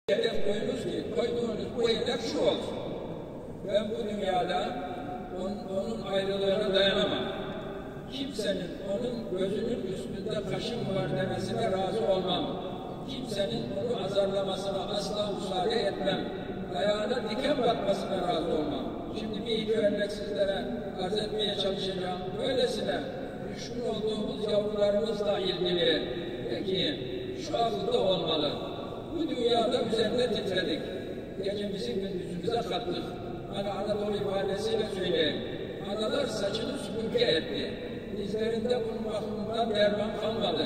Hedef koyduğunuz bu hedef şu olsun. Ben bu dünyada onun ayrılığına dayanamam. Kimsenin onun gözünün üstünde kaşım var demesine razı olmam. Kimsenin onu azarlamasına asla müsaade etmem. Ayağına diken batmasına razı olmam. Şimdi bir iki örnek sizlere arz etmeye çalışacağım. Böylesine düşkün olduğumuz yavrularımızla ilgili peki şu akılda olmalı. Bu dünyada üzerinde titredik. Gecemizi gündüzümüze kattık. Hani Anadolu ifadesiyle söyleyeyim. Analar saçını süpürge etti. Dizlerinde bunun bakımından derman kalmadı.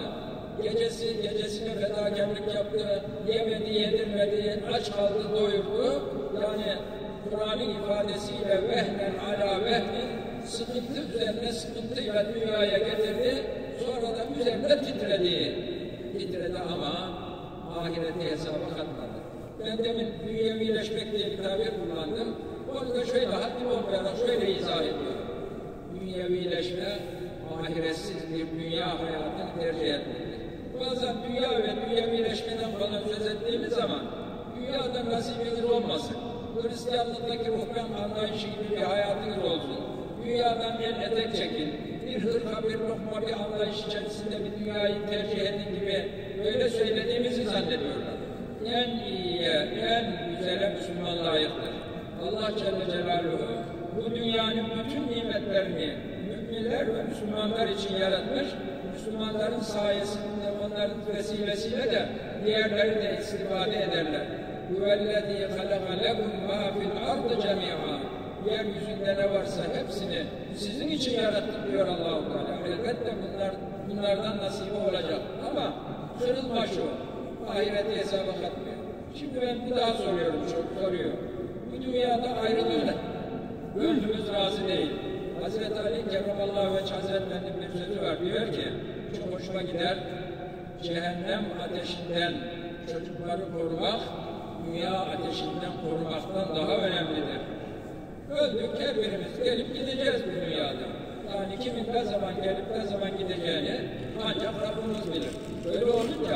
Gecesine fedakarlık yaptı. Yemedi, yedirmedi, aç kaldı, doyurdu. Yani Kur'an'ın ifadesiyle vehnen ala vehnen sıkıntı üzerine sıkıntıyla dünyaya getirdi. Sonra da üzerinde titredi. Titredi ama ahireti hesaba katmadı. Ben demin dünyevileşmek diye bir tabir kullandım. Onu da şöyle haddim olmayarak şöyle izah ediyorum. Dünyevileşme, ahiretsiz bir dünya hayatını tercih etmektir. Bazen dünya ve dünyevileşmeden falan söz ettiğimiz zaman dünyada nasibiniz olmasın. Hristiyanlıktaki ruhban anlayışı gibi bir hayatınız olsun. Dünyadan el etek çekin. Bir hırka, bir lokma, bir anlayış içerisinde bir dünyayı tercih edin gibi böyle söylediğimizi zannediyorlar. En iyiye, en güzele Müslüman layıktır. Allah Celle Celaluhu bu dünyanın bütün nimetlerini müminler ve Müslümanlar için yaratmış. Müslümanların sayesinde, onların vesilesiyle de diğerleri de istifade ederler. Huvellezî halaka lekum mâ fil ardı cemî'â. Yeryüzünde ne varsa hepsini sizin için yarattık diyor Allah-u Teala. Elbette bunlardan nasibi olacak. Ama kırılma şu, ahireti hesaba katmıyor. Şimdi ben bir daha soruyorum, soruyor. Bu dünyada ayrılığına gönlümüz razı değil. Hazreti Ali Kerramallahu Vecih Hazretleri'nin bir sözü var. Diyor ki, çok hoşuma gider, cehennem ateşinden çocukları korumak, dünya ateşinden korumaktan daha önemlidir. Öldük, her birimiz gelip gideceğiz bu dünyada. Yani kimin ne zaman gelip ne zaman gideceğini ancak Rabbimiz bilir. Böyle olunca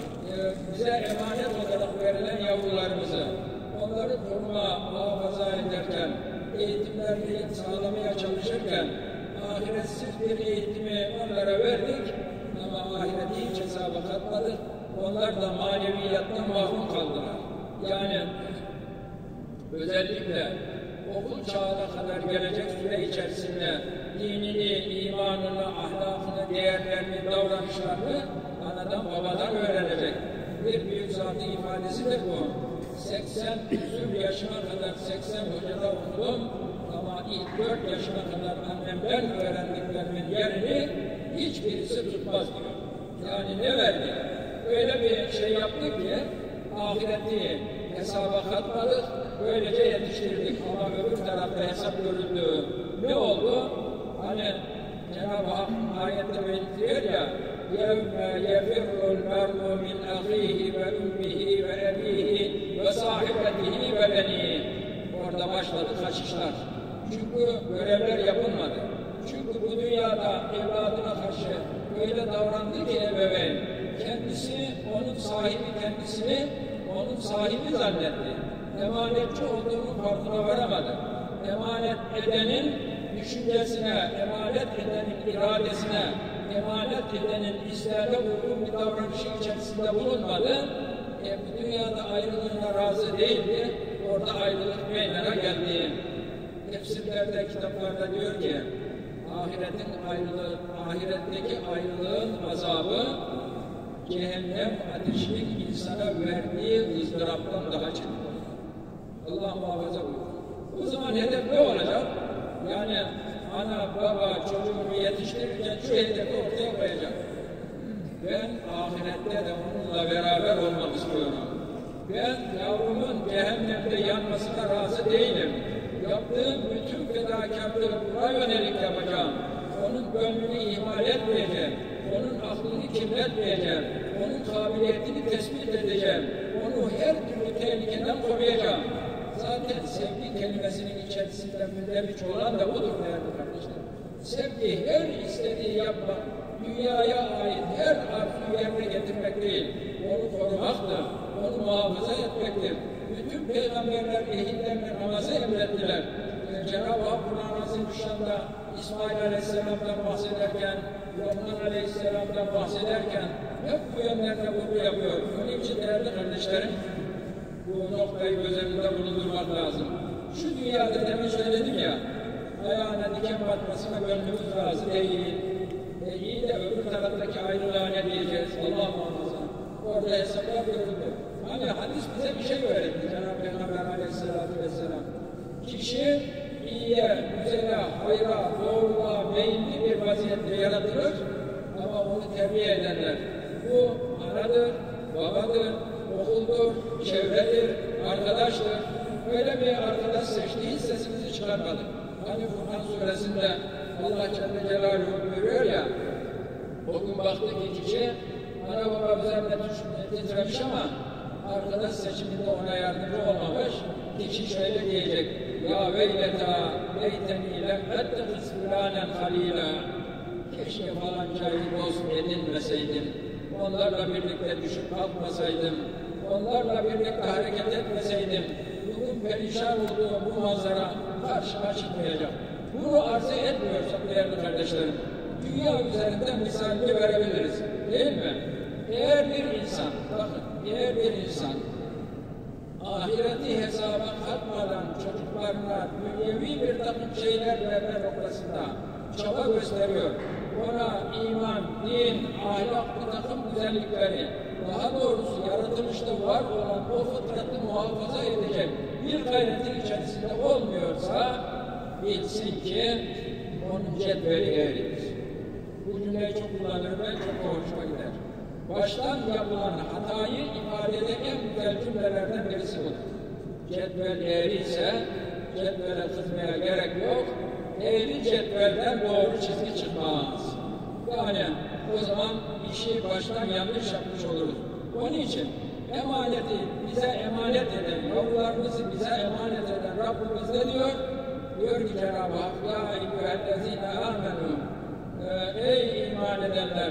bize emanet olarak verilen yavrularımızı, onları koruma, muhafaza ederken, eğitimlerini sağlamaya çalışırken, ahiretsiz bir eğitimi onlara verdik ama ahireti hiç hesaba katmadık. Onlar da maneviyattan mahrum kaldılar. Yani özellikle okul çağına kadar gelecek süre içerisinde dinini, imanını, ahlakını, değerlerini, davranışlarını anadan babadan öğrenecek. Bir büyük zatın ifadesi de bu. 80 küsur yaşıma kadar 80 hocada okudum ama ilk 4 yaşıma kadar annemden öğrendiklerimin yerini hiçbirisi tutmaz diyor. Yani ne verdi? Öyle bir şey yaptık ki ahireti hesaba katmadık, böylece yetiştirdik ama öbür tarafta hesap görüldü. Ne oldu? Hani Cenab-ı Hak ayette belirtiyor ya يَوْمَ يَفِرُّ الْمَرْءُ مِنْ أَخِيهِ وَأُمِّهِ وَأَبِيهِ وَصَاحِبَتِهِ وَبَنِيهِ. Orada başladı kaçışlar. Çünkü görevler yapılmadı. Çünkü bu dünyada evladına karşı öyle davrandı ki ebeveyn, kendisi, onun sahibi kendisini onun sahibi zannetti. Emanetçi olduğunun farkına varamadı. Emanet edenin düşüncesine, emanet edenin iradesine, emanet edenin isteğine uygun bir davranışı içerisinde bulunmadı. Bu dünyada ayrılığına razı değildi. Orada ayrılık meydana geldi. Tefsirlerde, kitaplarda diyor ki ahiretin ayrılığı, ahiretteki ayrılığın azabı cehennem ateşinin insana verdiği ızdıraptan daha çetin. Allah muhafaza buyursun. O zaman hedef ne olacak? Yani ana, baba, çocuğunu yetiştirirken şu hedefi ortaya koyacak. Ben ahirette de onunla beraber olmak istiyorum. Ben yavrumun cehennemde yanmasına razı değilim. Yaptığım bütün fedakarlığı buna yönelik yapacağım. Onun gönlünü ihmal etmeyeceğim. Onun aklını kirletmeyeceğim. Onun kabiliyetini tespit edeceğim. Onu her türlü tehlikeden koruyacağım. Zaten sevgi kelimesinin içerisinde mündeviç olan da budur değerli kardeşler. Sevgi her istediği yapmak, dünyaya ait her arzu yerine getirmek değil, onu korumaktır, onu muhafaza etmektir. Bütün peygamberler ehillerine namazı emrettiler. Cenab-ı Hak Kur'an-ı Azimüşşan'da İsmail Aleyhisselam'dan bahsederken, Lokman Aleyhisselam'dan bahsederken hep bu yönlerde vurgu yapıyor. Onun için değerli kardeşlerim, bu noktayı göz önünde bulundurmak lazım. Şu dünyada demin söyledim ya, ayağına diken batmasına gönlümüz razı değil. İyi de öbür taraftaki ayrılığa ne diyeceğiz? Allah muhafaza. Orada hesaplar görüldü. Hani hadis bize bir şey öğretti Cenab-ı Peygamber Aleyhisselatü Vesselam. Kişi iyiye, güzele, hayra, doğruluğa meyilli bir vaziyette yaratılır ama onu terbiye edenler. Bu anadır, babadır, okuldur, çevredir, arkadaştır. Öyle bir arkadaş seçti, hiç sesimizi çıkarmadık. Hani Kur'an suresinde Allah Celle Celaluhu buyuruyor ya, o gün baktı ki kişi, ana baba üzerine titremiş ama arkadaş seçiminde ona yardımcı olmamış. Kişi şöyle diyecek, ya veyleta leyteni lem ettehiz fulanen halila. Keşke falancayı dost edinmeseydim. Onlarla birlikte düşüp kalkmasaydım. Onlarla birlikte hareket etmeseydim. Bugün perişan olduğum bu manzara karşıma çıkmayacak. Bunu arzu etmiyorsak değerli kardeşlerim, dünya üzerinden misalini verebiliriz. Değil mi? Eğer bir insan, bakın, eğer bir insan ahireti hesaba katmadan çocuklarına dünyevi bir takım şeyler verme noktasında çaba gösteriyor. Ona iman, din, ahlak bir takım güzellikleri, daha doğrusu yaratılışta var olan o fıtratı muhafaza edecek bir gayretin içerisinde olmuyorsa bilsin ki onun cetveli eğridir. Bu cümleyi çok kullanırım ben, çok hoşuma gider. Baştan yapılan hatayı ifade eden en güzel cümlelerden birisi budur. Cetvel eğri ise cetvele kızmaya gerek yok. Eğri cetvelden doğru çizgi çıkmaz. Yani o zaman işi baştan yanlış yapmış oluruz. Onun için emaneti bize emanet eden, yavrularımızı bize emanet eden Rabbimiz ne diyor? Diyor ki Cenab-ı Hak, ya eyyühellezine amenu, ey iman edenler,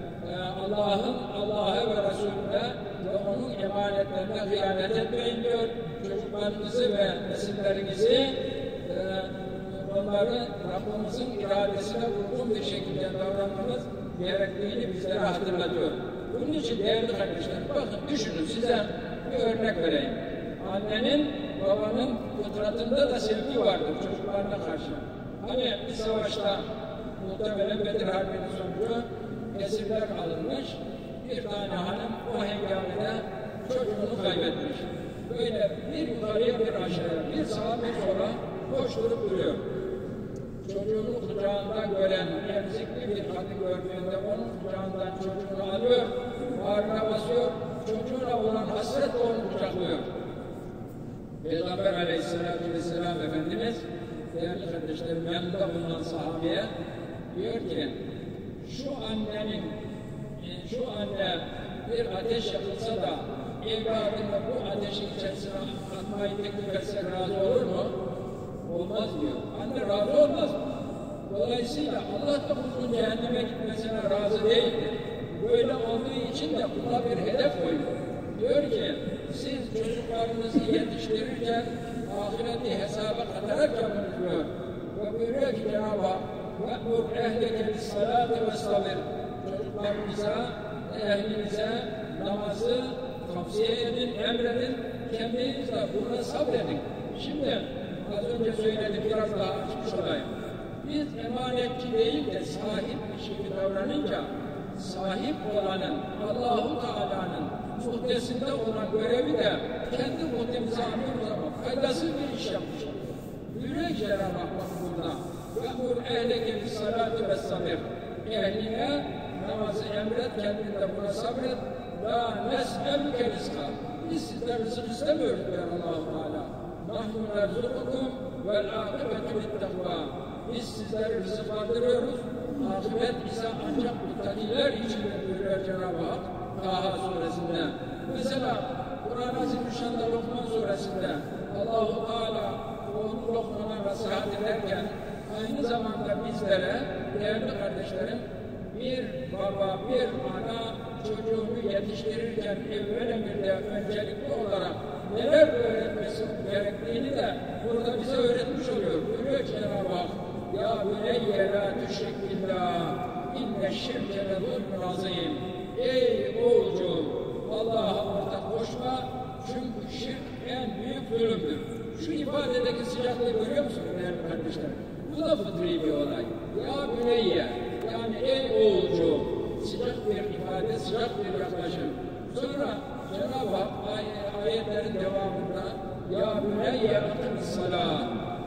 Allah'a ve Resulüne ve onun emanetlerine hıyanet etmeyin diyor. Çocuklarınızı ve nesillerinizi onları Rabbimizin iradesine uygun bir şekilde davranmanız gerektiğini bizlere hatırlatıyor. Bunun için değerli kardeşler, bakın düşünün size bir örnek vereyim. Annenin, babanın fıtratında da sevgi vardır çocuklarına karşı. Hani bir savaşta muhtemelen Bedir Harbi'nin sonucu esirler alınmış, bir tane hanım o hengamede çocuğunu kaybetmiş. Böyle bir yukarıya bir aşağıya, bir sağa bir sola koşturup duruyor. Çocuğunu kucağında gören emzikli bir kadın gördüğünde onun kucağından çocuğunu alıyor, bağrına basıyor, çocuğuna olan hasretle onu kucaklıyor. Peygamber Aleyhisselatü Vesselam Efendimiz, değerli kardeşlerim yanında bulunan sahabeye diyor ki, şu anne bir ateş yakılsa da evladını bu ateşin içerisine atmayı teklif etse razı olur mu? Olmaz diyor. Anne razı olmaz mı? Dolayısıyla Allah da bunun cehenneme gitmesine razı değildir. Böyle olduğu için de buna bir hedef koyuyor. Diyor ki, siz çocuklarınızı yetiştirirken ahireti hesaba katarak yapın diyor. Ve buyuruyor ki Cenab-ı Hak, وَأْمُرْ اَهْلَكَ بِالصَّلَاةِ وَالصَّبِرِ çocuklarınıza, ehlinize namazı tavsiye edin, emredin, kendiniz de buna sabredin. Şimdi az önce söyledim, biraz daha açmış olayım. Biz emanetçi değil de sahipmiş gibi davranınca sahip olanın, Allah-u Teala'nın muhtesinde olan görevi de kendi muhtemize alıyoruz ama faydasız bir iş yapmış. Buyuruyor Cenab-ı Hak burada. وَاَمُرْ اَهْلَكَ بِالصَّلَاةِ وَالصَّبِرِ ehline namazı emret, kendini de buna sabret. لَا نَسْأَلُكَ رِزْقًا biz sizden rızık istemiyoruz diyor Allah-u Teala. نَحْنُ نَرْزُقُكُمْ وَالْعَاقِبَةُ لِلتَّقْوَى biz sizleri rızıklandırıyoruz. Akıbet ise ancak muttakiler için buyuruyor Cenab-ı Hak Taha suresinde. Mesela Kur'an-ı Azimüşşan'da Lokman suresinde Allah-u Teala oğlu Lokman'a nasihat ederken aynı zamanda bizlere değerli kardeşlerim bir baba, bir ana çocuğunu yetiştirirken evvel emirde öncelikli olarak neler öğretmesi gerektiğini de burada bize öğretmiş oluyor. Buyuruyor Cenab-ı Hak, ya büneyye la tüşrik billah, inne şirke le zulmün azim. Ey oğulcuğum, Allah'a ortak koşma, çünkü şirk en büyük zulümdür. Şu ifadedeki sıcaklığı görüyor musunuz değerli kardeşler? Bu da fıtri bir olay. Ya büneyye, yani ey oğulcuğum, sıcak bir ifade, sıcak bir yaklaşım. Sonra Cenab-ı Hak ayetlerin devamında ya büneyye akımis-salâh,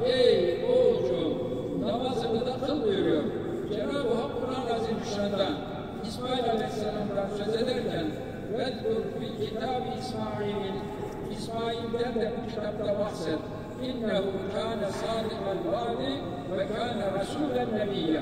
ey oğulcuğum, namazını da kıl buyuruyor. Cenab-ı Hak Kur'an-ı Azimüşşan'da İsmail Aleyhisselam'dan söz ederken وَذْكُرْ فِي كِتَابِ İsmail, İsmail'den de bu kitapta bahset. İnnehu kâne sâdikal vâdi ve kâne rasûlen nebiyyâ.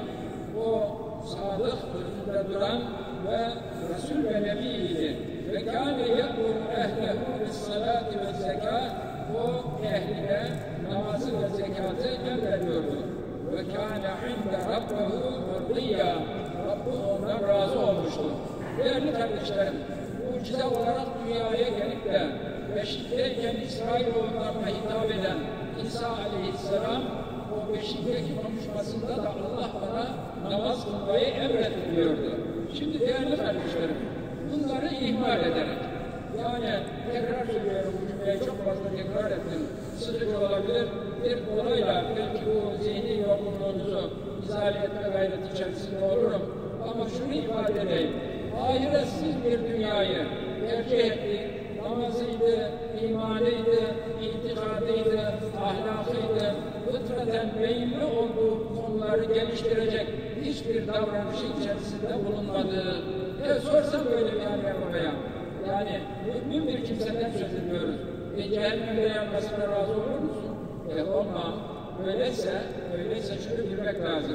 O sadık sözünde duran ve Resul ve Nebiydi. Ve kâne ye'mur ehlehu bis-salâti ve zekât. O ehline namazı ve zekatı emrediyordu. Ve kâne inde rabbehu murdiyya. Rabbi ondan razı olmuştu. Değerli kardeşlerim, mucize olarak dünyaya gelip de beşikteyken İsrailoğullarına hitap eden İsa Aleyhisselam o beşikteki konuşmasında da Allah bana namaz kılmayı emrettiriyordu. Şimdi değerli kardeşlerim, bunları ihmal ederek, yani tekrar söylüyorum bu cümleyi çok fazla tekrar ettim, sıkıcı olabilir, bir olayla belki bu zihni yorgunluğunuzu izale etme gayreti içerisinde olurum. Ama şunu ifade edeyim, ahiretsiz bir dünyayı tercih ettik, namazıydı, imanıydı, itikadıydı, ahlakıydı, fıtraten meyilli olduğu konuları geliştirecek hiçbir davranışı içerisinde bulunmadı. Sorsam böyle bir anlamaya, yani mümin bir kimseden söz ediyoruz. Cehennemde yanmasına razı olur musun? Olmam. Öyleyse şunu bilmek lazım.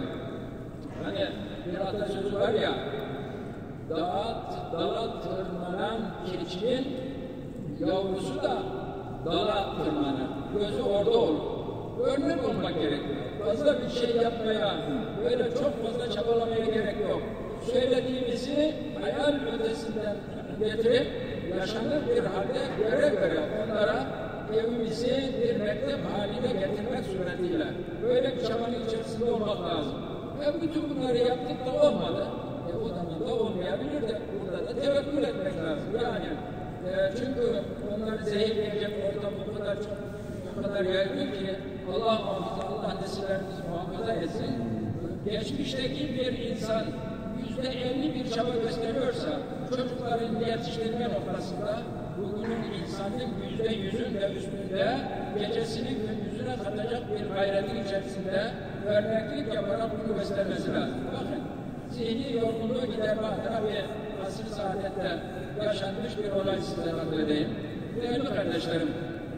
Hani bir atasözü var ya, dala tırmanan keçinin yavrusu da dala tırmanır. Gözü orada olur. Örnek olmak gerekiyor. Fazla bir şey yapmaya, böyle çok fazla çabalamaya gerek yok. Söylediğimizi hayal ötesinden getirip yaşanır bir halde göre göre onlara evimizi bir mektep haline getirmek suretiyle böyle bir çabanın içerisinde olmak lazım. Bütün bunları yaptık da olmadı. O zaman da olmayabilir de burada da tevekkül etmek lazım. Yani çünkü onları zehirleyecek ortam o kadar yaygın ki Allah muhafaza, Allah nesillerimizi muhafaza etsin. Geçmişteki bir insan %50 bir çaba gösteriyorsa çocukların yetiştirme noktasında bugünün insanın %100'ün de üstünde gecesini gündüzüne katacak bir gayretin içerisinde örneklik yaparak bunu göstermesi lazım. Bakın, zihni yorgunluğu giderme adına bir asr-ı saadette yaşanmış bir olay size nakledeyim. Değerli kardeşlerim,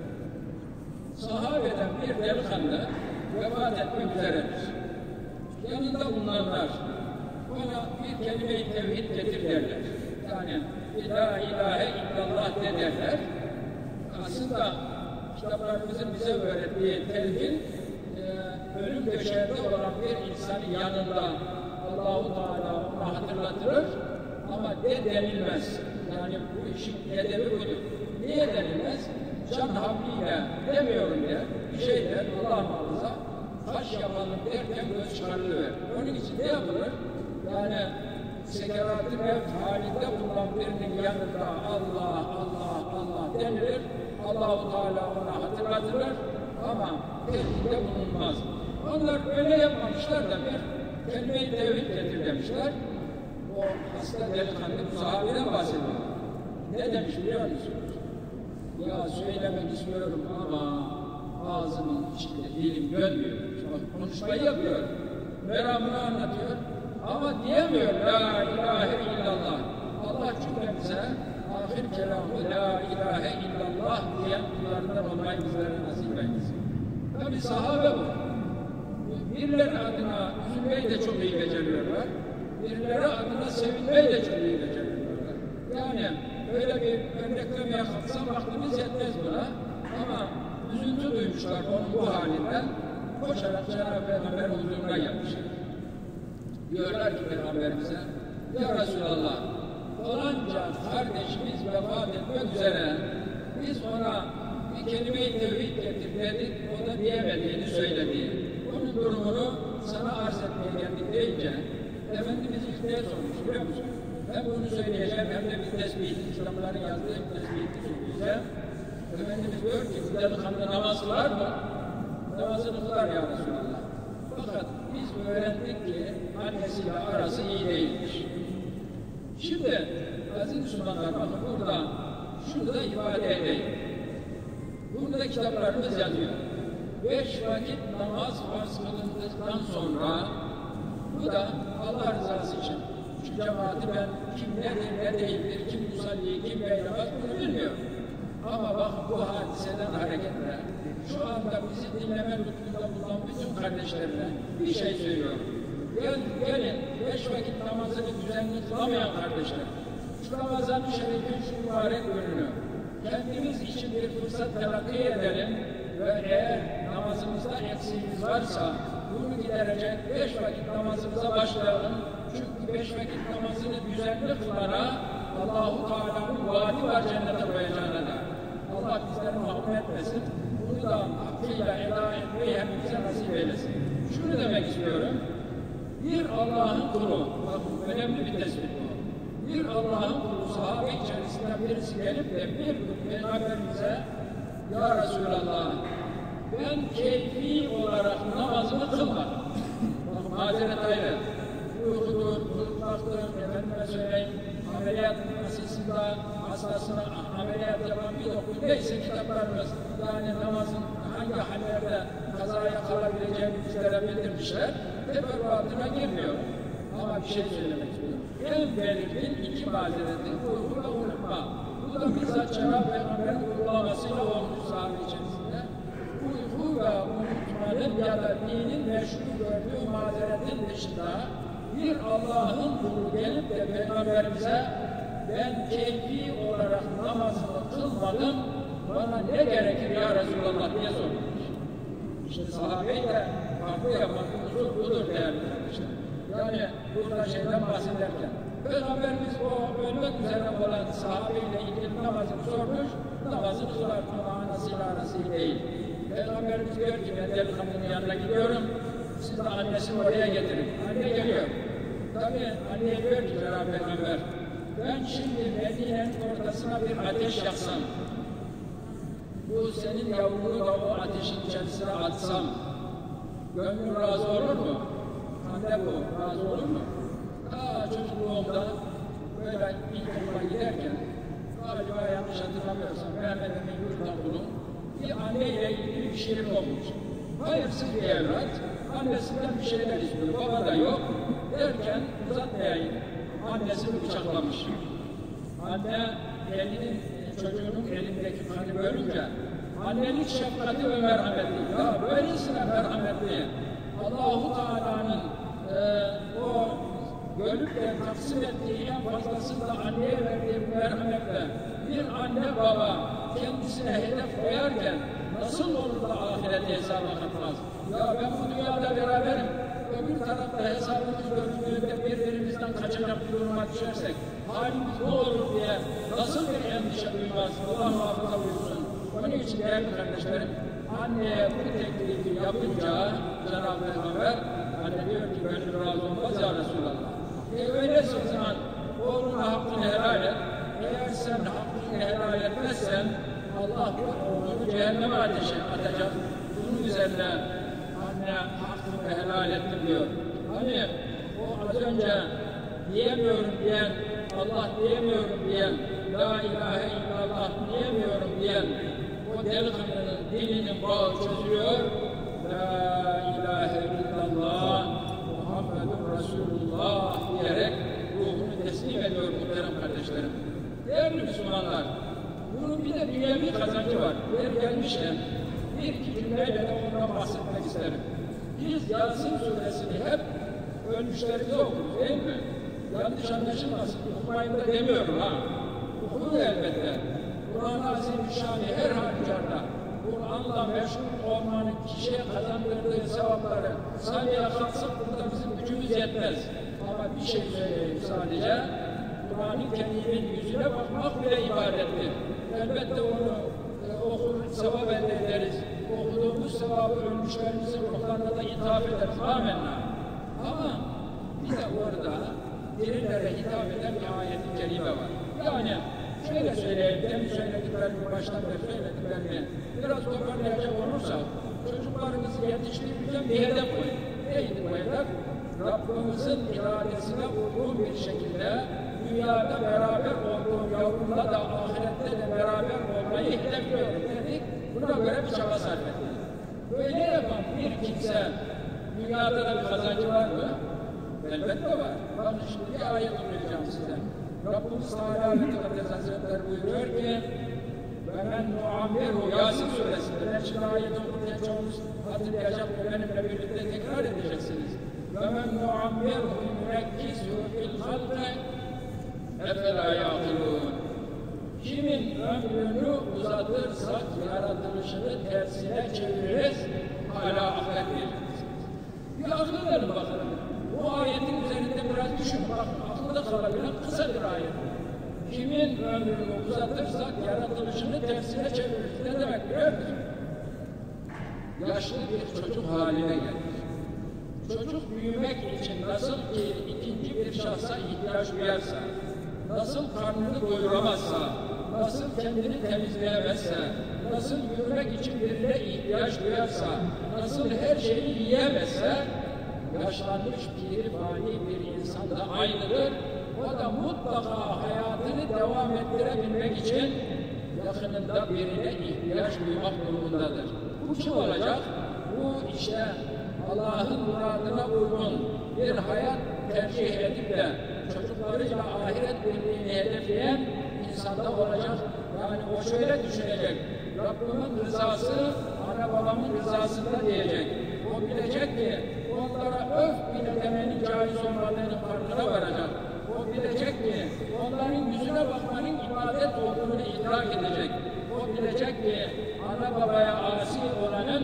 sahabeden bir delikanlı vefat etmek üzeredir. Yanında bulunanlar ona bir kelime-i tevhid getir derler. Yani la ilahe illallah de derler. Aslında kitaplarımızın bize öğrettiği tevhid, ölüm döşeğinde olan bir insanın yanında Allah-u Teala ona hatırlatılır ama de denilmez. Yani bu işin edebi budur. Niye denilmez? Can havliyle demiyorum diye bir şey der, Allah muhafaza, taş yapalım derken göz çıkarılır. Onun için ne yapılır? Yani sekerat-ı mevt halinde bulunan birinin yanında Allah, Allah, Allah denilir. Allah-u Teala ona hatırlatılır ama tevhidde bulunmaz. Onlar öyle yapmamışlar da bir kelime-i tevhid getir demişler. O hasta delikanlı bu sahabeden bahsediyor. Ne demiş biliyor musunuz? Ya söylemek istiyorum ama ağzımın içinde dilim dönmüyor. Konuşmayı yapıyor. Meramını anlatıyor. Ama diyemiyor la ilahe illallah. Allah cümlemize ahir kelamı la ilahe illallah diyen kullarından olmayı bizlere nasip eylesin. Tabi sahabe bu. Birileri adına üzülmeyi de çok iyi beceriyorlar. Birileri adına sevinmeyi de çok iyi beceriyorlar. Yani öyle bir örneklemeye kalksam vaktimiz yetmez buna. Ama üzüntü duymuşlar onun bu halinden. Koşarak Cenab-ı Peygamber huzuruna gelmişler. Diyorlar ki Peygamberimize, ya Resulallah, falanca kardeşimiz vefat etmek üzere. Biz ona bir kelime-i tevhid getir dedik, o da diyemediğini söyledi. Onun durumunu sana arz etmeye geldik deyince, Efendimiz ilk ne sormuş biliyor musun? Hem bunu söyleyeceğim hem de bir tespit, kitapların yazdığı bir tespiti söyleyeceğim. Efendimiz diyor ki, bu delikanlı namaz kılar mı? Namazını kılar ya Resulallah. Fakat biz öğrendik ki annesiyle arası iyi değilmiş. Şimdi aziz Müslümanlar bakın burada, şunu da ifade edeyim. Burada kitaplarımız yazıyor. 5 vakit namaz farz kılındıktan sonra bu da Allah rızası için şu cemaati ben kim nedir ne değildir, kim musalli, kim beylemez bunu bilmiyorum. Ama bakın bu hadiseden hareketle şu anda bizi dinleme lütfunda bulunan bütün kardeşlerine bir şey söylüyorum. Gelin 5 vakit namazını düzenli kılamayan kardeşler, şu Ramazan-ı Şerif'in şu mübarek önünü kendimiz için bir fırsat telakki edelim ve eğer namazımızda eksiğimiz varsa bunu giderecek 5 vakit namazımıza başlayalım. Çünkü 5 vakit namazını düzenli kılana Allah-u Teala'nın vaadi var cennete koyacağına da. Allah bizleri mahrum etmesin. Bunu da hakkıyla eda etmeyi hepimize nasip eylesin. Şunu demek istiyorum. Bir Allah'ın kulu, bakın önemli bir tespit bu. Bir Allah'ın kulu sahabe içerisinden birisi gelip de bir gün Peygamberimize Ya Resulallah ben keyfi olarak namazımı kılmadım. Bakın mazeret ayrı. Uykudur, uyutmaktır, efendime söyleyeyim, ameliyat masasında hastasına ameliyat yapan bir doktor neyse kitaplarımız yani namazın hangi hallerde kazaya kalabileceğini bizlere bildirmişler. Teferruatına girmiyor. Ama bir şey söylemek istiyorum. En belirgin iki mazeretin uyku ve unutma. Bu da bizzat Cenab-ı Peygamber'in uygulamasıyla olmuş sahabe içerisinde. Uyku ve unutmanın ya da dinin meşru gördüğü mazeretin dışında bir Allah'ın kulu gelip de Peygamberimize ben keyfi olarak namazımı kılmadım, bana ne gerekir ya Resulallah diye sormuş. İşte sahabeyi de farklı yapan budur değerli arkadaşlar. Yani burada şeyden bahsederken Peygamberimiz o ölmek üzere olan sahabeyle ilgili namazını sormuş, namazını kılar ama anasıyla arası değil. Peygamberimiz diyor ki ben delikanlının yanına gidiyorum, siz de annesini oraya getirin. Anne geliyor. Tabii anneye diyor ki Cenab-ı Peygamber, ben şimdi Medine'nin ortasına bir ateş yaksam, bu senin yavrunu da o ateşin içerisine atsam, gönlün razı olur mu? Anne bu, razı olur mu? Çocukluğumda böyle ilk okula giderken, galiba yanlış hatırlamıyorsam, Mehmet Emin Yurtakul'un bir anneyle ilgili bir şiir olmuş. Hayırsız bir evlat, annesinden bir şeyler istiyor, baba da yok. Derken uzatmayayım, annesini bıçaklamış. Anne çocuğunun elindeki kanı görünce, annenin şefkati ve merhameti, ya böylesine merhametli, Allah-u Teala'nın o bölüp de taksim ettiği en fazlasını da anneye verdiği merhametle bir anne baba kendisine hedef koyarken nasıl olur da ahirete hesaba katmaz? Ya ben bu dünyada beraberim, öbür tarafta hesabımız görüldüğünde birbirimizden kaçacak bir duruma düşersek halimiz ne olur diye nasıl bir endişe duymaz? Allah muhafaza buyursun. Onun için değerli kardeşlerim, anneye bu teklifi yapınca Cenab-ı Peygamber, anne diyor ki gönlün razı olmaz ya Resulallah. Öyleyse o zaman oğluna hakkını helal et. Eğer sen hakkını helal etmezsen Allah bu oğlunu cehenneme ateşe atacak. Bunun üzerine anne hakkını helal ettim diyor. Hani o az önce diyemiyorum diyen, Allah diyemiyorum diyen, La ilahe illallah diyemiyorum diyen o delikanlının dilinin bağı çözülüyor. La ilahe illallah Muhammedun Resulullah diyerek ruhunu teslim ediyor muhterem kardeşlerim. Değerli Müslümanlar, bunun bir de dünyevi kazancı var. Yeri gelmişken bir iki cümleyle de ondan bahsetmek isterim. Biz Yasin suresini hep ölmüşlerimize okuruz değil mi? Yanlış anlaşılmasın, okumayın da demiyorum ha. Okunur elbette. Kur'an-ı Azimüşşan'ı her halükarda Kur'an'la meşgul olmanın kişiye kazandırdığı sevapları saymaya kalksak burada bizim gücümüz yetmez. Ama bir şey söyleyeyim sadece. Kur'an-ı Kerim'in yüzüne bakmak bile ibadettir. Elbette onu okur, sevap elde ederiz. Okuduğumuz sevabı ölmüşlerimizin ruhlarına da ithaf ederiz. Amenna. Ama bir de orada dirilere hitap eden bir ayet-i kerime var. Yani şöyle söyleyeyim, demin söylediklerimi, baştan beri söylediklerimi biraz toparlayacak olursa, çocuklarımızı yetiştirirken bir hedef koyun. Neydi bu hedef? Rabbimizin iradesine uygun bir şekilde dünyada beraber olduğum yavrumla da ahirette de beraber olmayı hedefliyorum dedik. Buna göre bir çaba sarf ettik. Böyle yapan bir kimse dünyada da bir kazancı var mı? Elbette var. Bakın şimdi bir ayet okuyacağım size. Rabbimiz Teala ve Tekaddes Hazretleri buyuruyor ki وَمَنْ نُعَمِّرُهُ Yasin suresinde. Ben şimdi ayet okurken çoğunuz hatırlayacak ve benimle birlikte tekrar edeceksiniz. وَمَنْ نُعَمِّرُهُ نُمَكِّسْهُ فِي الْخَلْقِ اَفَلَا يَعْقِلُونَ Kimin ömrünü uzatırsak yaratılışını tersine çeviririz, hala ahiret diyeceksiniz. Bir akıl verin bakalım. Bu ayetin üzerinde biraz düşünün. Bakın aklında kalabilen kısa bir ayet. Kimin ömrünü uzatırsak yaratılışını tersine çeviririz. Ne demek biliyor musun? Yaşlı bir çocuk haline gelir. Çocuk büyümek için nasıl ki ikinci bir şahsa ihtiyaç duyarsa, nasıl karnını doyuramazsa, nasıl kendini temizleyemezse, nasıl yürümek için birine ihtiyaç duyarsa, nasıl her şeyi yiyemezse, yaşlanmış fani bir insan da aynıdır. O da mutlaka hayatını devam ettirebilmek için yakınında birine ihtiyaç duymak durumundadır. Bu kim olacak? Bu işte Allah'ın muradına uygun bir hayat tercih edip de çocuklarıyla ahiret birliğini hedefleyen insanda olacak. Yani o şöyle düşünecek. Rabbimin rızası, ana babamın rızasında diyecek. O bilecek ki onlara öf bile demenin caiz olmadığını farkına varacak. O bilecek ki onların yüzüne bakmanın ibadet olduğunu idrak edecek. O bilecek ki ana babaya asi olanın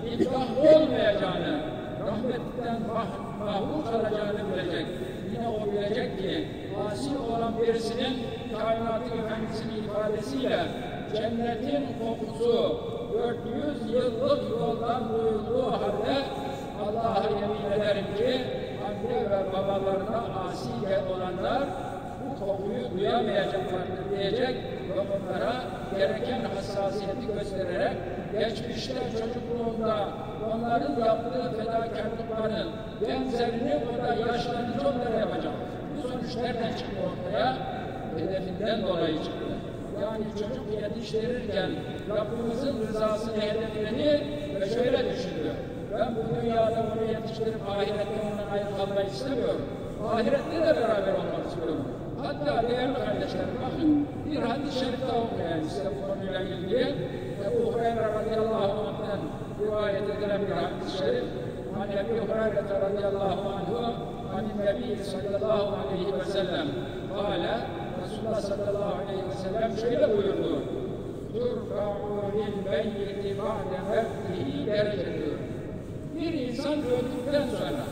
iflah olmayacağını, rahmetten mahrum kalacağını bilecek. Yine o bilecek ki asi olan birisinin kainatın efendisinin ifadesiyle cennetin kokusu 400 yıllık yoldan duyulduğu halde Allah'a yemin ederim ki anne ve babalarına asi olanlar bu kokuyu duyamayacaklardır diyecek ve onlara gereken hassasiyeti göstererek geçmişte çocukluğunda onların yaptığı fedakarlıkların benzerini o da yaşlanınca onlara yapacak. Bu sonuç nereden çıktı ortaya? Hedefinden dolayı çıktı. Yani çocuk yetiştirirken Rabbimizin rızasını hedefledi ve şöyle düşündü. Ben bu dünyada onu yetiştirip ahirette ondan ayrı kalmayı istemiyorum. Ahirette de beraber olmak istiyorum. Hatta değerli kardeşlerim bakın bir hadis-i şerif daha okuyayım size bu konuyla ilgili. Ebu Hureyre radıyallahu anh'tan rivayet edilen bir hadis-i şerif. Hani Ebu Hureyre radıyallahu anh'u hani Nebi sallallahu aleyhi ve sellem kâle Resulullah sallallahu aleyhi ve sellem şöyle buyurdu. Turfa'u lil meyyiti ba'de mevtihi derecedür. Bir insan öldükten sonra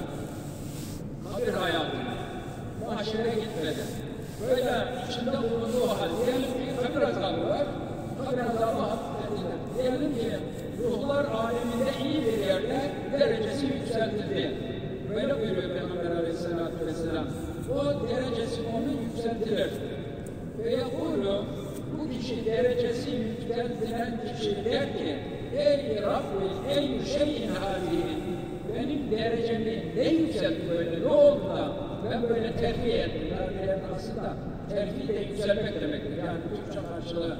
kabir hayatına, mahşere gitmedi. Böyle içinde bulunduğu hal, diyelim ki kabir azabı var, kabir azabı hafifletilir. Diyelim ki ruhlar aleminde iyi bir yerde derecesi yükseltildi. Böyle buyuruyor Peygamber aleyhissalatü vesselam. O derecesi onun yükseltilir. Ve yakulu, bu kişi derecesi yükseltilen kişi der ki, ey Rabbi, ey şeyin hâzihin, benim derecemi ne yükseltti böyle, ne oldu da ben böyle terfi ettim. Yani aslında terfi de yükselmek demektir. Yani Türkçe karşılığı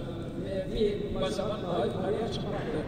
bir basamak daha yukarıya çıkmaktır.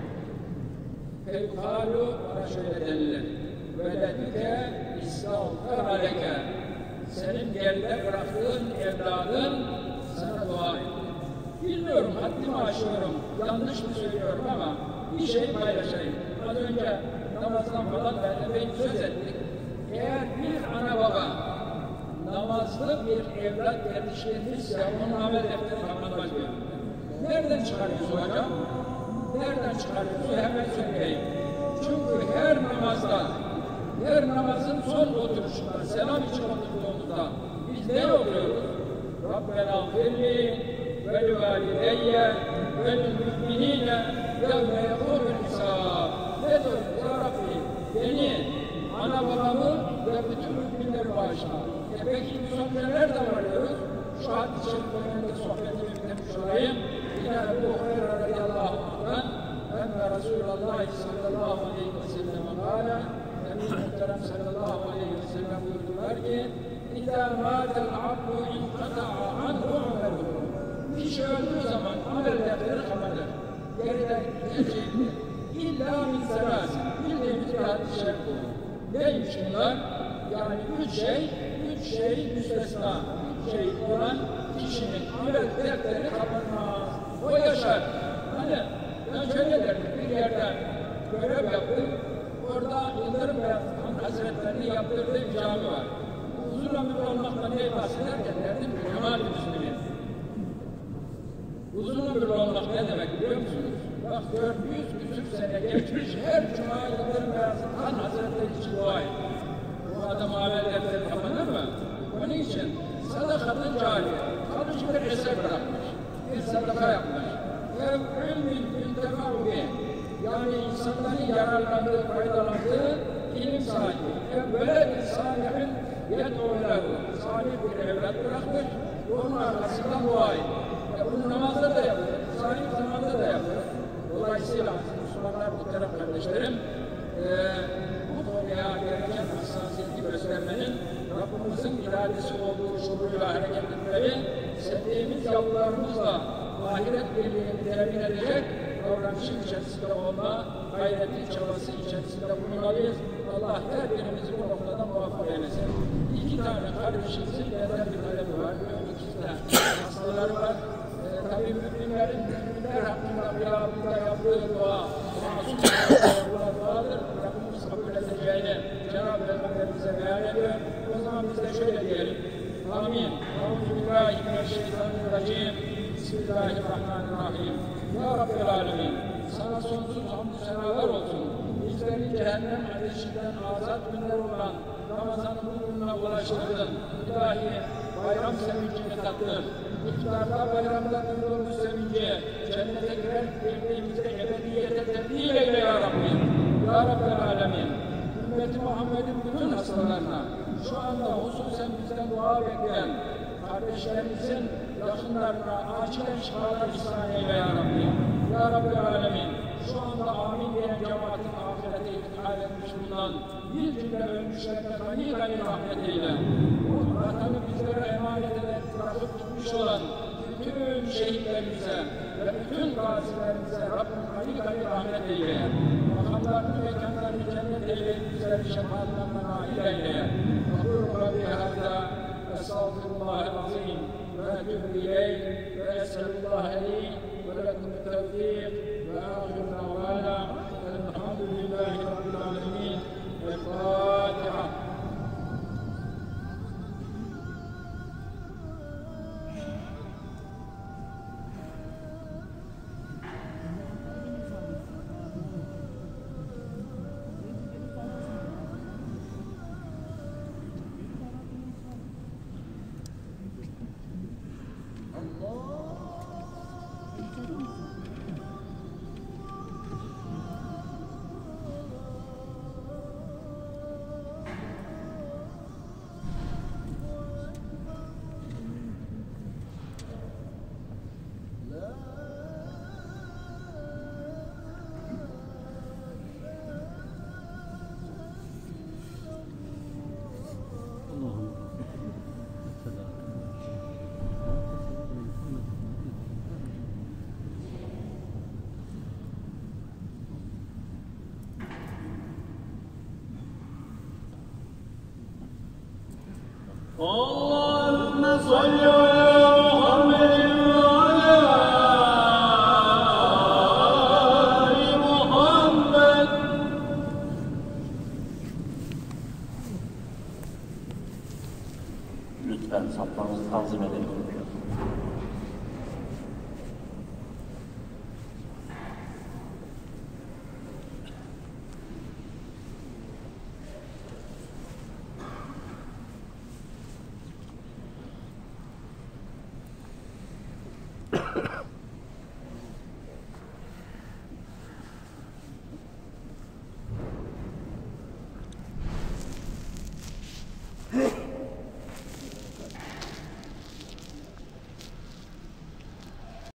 Fevkalu, bana şöyle denilir. Veledüke istağfar aleke. Senin geride bıraktığın evladın sana dua etti. Bilmiyorum, haddimi aşıyorum, yanlış mı söylüyorum ama bir şey paylaşayım. Az önce namazdan falan epey söz ettik. Eğer bir ana baba namazlı bir evlat yetiştirmişse onun amel defteri kapanmaz diyor. Nereden çıkarıyorsun hocam? Nereden çıkarıyorsun? Hemen söyleyeyim. Çünkü her namazda, her namazın son oturuşunda, selam için oturduğumuzda biz ne oluyoruz? Rabbena gfirli ve livalideyye ve lilmü'minine yevme yekumul hisab. Ne diyor ya Rabbi? Beni, ana babamı ve bütün müminleri bağışla. Peki bu sohbete nereden varıyoruz? Şu hadis-i şeriflerinde sohbetimi bitirmiş olayım. Yine Ebu Hureyre radıyallahu anh'dan enne Resulullah sallallahu aleyhi ve sellem'e kâle Nebi Muhterem sallallahu aleyhi ve sellem buyurdular ki İzâ mâtel abdu inkata'a anhu ameluhu. Kişi öldüğü zaman amel defteri kapanır. Geride gerçekte İlla min selâsin. Bildiğimiz bir hadis-i şerif bu. Neymiş bunlar? Yani üç şey müstesna. Üç şey olan kişinin amel defteri kapanmaz. O yaşar. Hani ben şöyle derdim, bir yerde görev yaptım. Orada Yıldırım Beyazıt'ın Hazretlerini yaptırdığı bir cami var. Uzun ömürlü olmaktan ne bahsederken derdim ki Cemal-i Müslümin. Uzun ömürlü olmak ne demek biliyor musunuz? Bak 400 küsür sene geçmiş her cuma Yıldırım Beyazıt'ın Hazretleri için dua ediyor. Bu adam amel defteri kapanır mı? Onun için sadakatın cariye. Kalıcı bir eser bırakmış. Bir sadaka yapmış. Ev ilmin müntefavvi. Yani insanların yararlandığı, faydalandığı ilim sahibi. Ev veled-i salihin yed'u'lehu. Salih bir evlat bırakmış. Onun arkasında dua ediyor. Bunu namazda da yapıyor. Salih zamanda da yapıyor. Dolayısıyla Müslümanlar, muhterem kardeşlerim, bu konuya gereken hassasiyeti göstermenin Rabbimizin iradesi olduğu şuuruyla hareket etmeleri, sevdiğimiz yavrularımızla ahiret birliğini temin edecek davranışın içerisinde olma, gayreti, çabası içerisinde bulunmalıyız. Allah her birimizi bu noktada muvaffak eylesin. 2 tane kardeşimizin beden bir talebi var. İkisi de hastaları var. Tabii müminler hakkında kıyamında yaptığı dua, masum duadır. Rabbimiz kabul edeceğini Cenab-ı Peygamberimize beyan ediyor. O zaman biz de şöyle diyelim. Amin. Euzubillahimineşşeytanirracim. Bismillahirrahmanirrahim. Ya Rabbel Alemin. Sana sonsuz hamdü senalar olsun. Bizleri cehennem ateşinden azat günler olan Ramazan'ın bugününe ulaştırdın. İlahi bayram sevincini tattır. İftarda bayramda duyduğumuz sevinci, cennete girer girdiğimizde ebediyete tebdil eyle ya Rabbi. Ya Rabbel Alemin. Ümmeti Muhammed'in bütün hastalarına, şu anda hususen bizden dua bekleyen kardeşlerimizin yakınlarına acilen şifalar ihsan eyle ya Rabbi. Ya Rabbel Alemin. Şu anda amin diyen cemaatin ahirete itikad etmiş bulunan bir cümle ölmüşlerine gani rahmet eyle. Bu vatanı bizlere emanet ederek bırakıp gitmiş olan bütün şehitlerimize ve bütün gazilerimize Rabbim gani rahmet eyle. Makamlarını, mekanlarını cennet eyle, bizleri şefaatlerine nail eyle. Aqulu kavli hâzâ ve estağfirullahel-azîm ve etûbü ileyh ve es'elullah li ve lekum tevfîk ve âhir davâna elhamdülillahi rabbil âlemîn. El-Fâtiha. Allahümme salli ala Muhammedin ve ala ali Muhammed. Lütfen saflarınızı tanzim edin.